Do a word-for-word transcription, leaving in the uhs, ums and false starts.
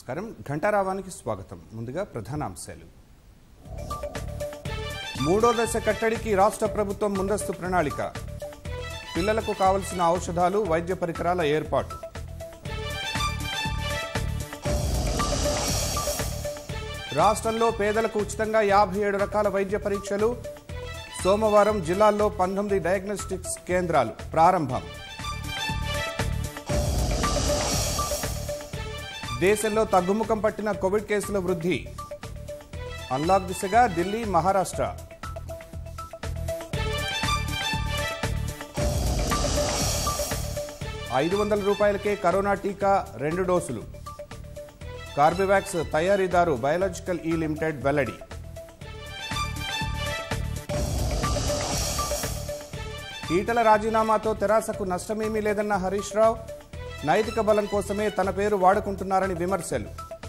నమస్కారం ఘంటారావానికి స్వాగతం. ముందుగా ప్రధానాంశాలు. మూడో దశ కట్టడికి రాష్ట్ర ప్రభుత్వం ముందస్తు ప్రణాళిక. పిల్లలకు కావలసిన ఔషధాలు, వైద్య పరికరాల ఏర్పాటు. రాష్ట్రంలో పేదలకు ఉచితంగా యాభై ఏడు రకాల వైద్య పరీక్షలు. సోమవారం జిల్లాల్లో పంతొమ్మిది డయాగ్నోస్టిక్స్ కేంద్రాలు ప్రారంభం. దేశంలో తగ్గుముఖం పట్టిన కోవిడ్ కేసుల వృద్ధి. అన్లాక్ దిశగా ఢిల్లీ, మహారాష్ట్ర. ఐదు వందల రూపాయలకే కరోనా టీకా రెండు డోసులు. కార్బివాక్స్ తయారీదారు బయోలాజికల్ ఈ లిమిటెడ్ వెల్లడి. ఈటల రాజీనామాతో తెరాసకు నష్టమేమీ లేదన్న హరీష్ రావు. నైతిక బలం కోసమే తన పేరు వాడుకుంటున్నారని విమర్శలు.